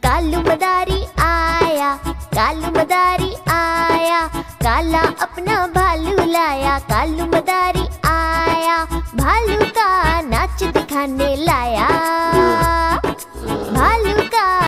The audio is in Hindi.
कालू मदारी आया, कालू मदारी आया, काला अपना भालू लाया। कालू मदारी आया, भालू का नाच दिखाने लाया। भालू